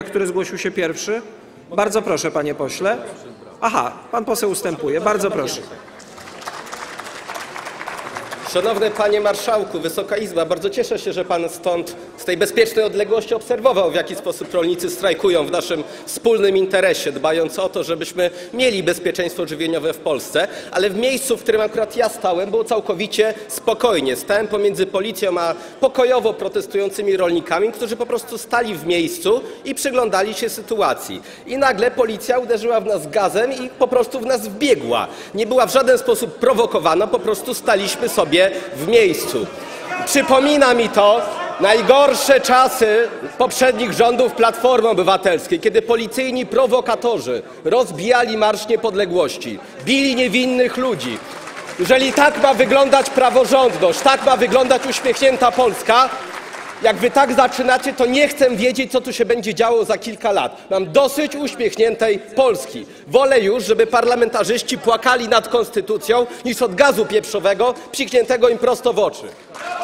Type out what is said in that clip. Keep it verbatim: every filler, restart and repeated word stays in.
który zgłosił się pierwszy? Bardzo proszę, panie pośle. Aha, pan poseł ustępuje. Bardzo proszę. Szanowny Panie Marszałku, Wysoka Izba, bardzo cieszę się, że Pan stąd z tej bezpiecznej odległości obserwował, w jaki sposób rolnicy strajkują w naszym wspólnym interesie, dbając o to, żebyśmy mieli bezpieczeństwo żywieniowe w Polsce, ale w miejscu, w którym akurat ja stałem, było całkowicie spokojnie. Stałem pomiędzy policją a pokojowo protestującymi rolnikami, którzy po prostu stali w miejscu i przyglądali się sytuacji. I nagle policja uderzyła w nas gazem i po prostu w nas wbiegła. Nie była w żaden sposób prowokowana, po prostu staliśmy sobie w miejscu. Przypomina mi to najgorsze czasy poprzednich rządów Platformy Obywatelskiej, kiedy policyjni prowokatorzy rozbijali Marsz Niepodległości, bili niewinnych ludzi. Jeżeli tak ma wyglądać praworządność, tak ma wyglądać uśmiechnięta Polska, jak wy tak zaczynacie, to nie chcę wiedzieć, co tu się będzie działo za kilka lat. Mam dosyć uśmiechniętej Polski. Wolę już, żeby parlamentarzyści płakali nad konstytucją, niż od gazu pieprzowego psikniętego im prosto w oczy.